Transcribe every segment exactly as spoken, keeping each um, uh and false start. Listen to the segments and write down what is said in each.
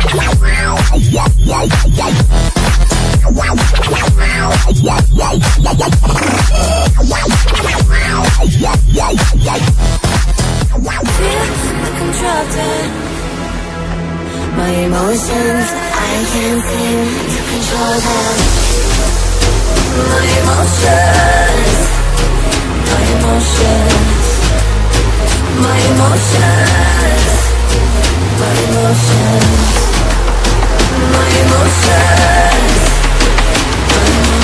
My emotions, I can't seem to control them. My emotions, my emotions, my emotions, my emotions, my emotions, my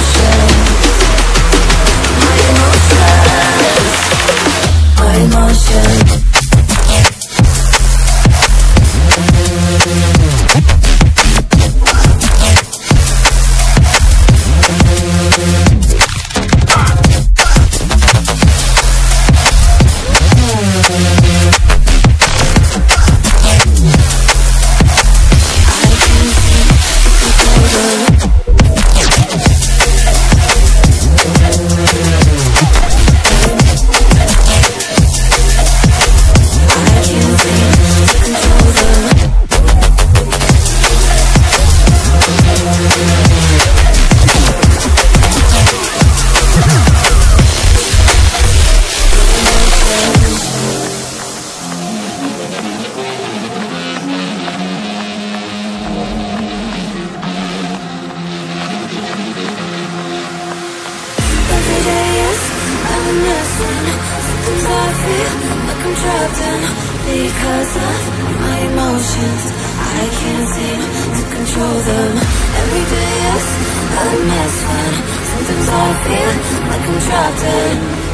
emotions, my emotions, my emotions. Because of my emotions, I can't seem to control them. Every day is a mess when sometimes I feel like I'm trapped in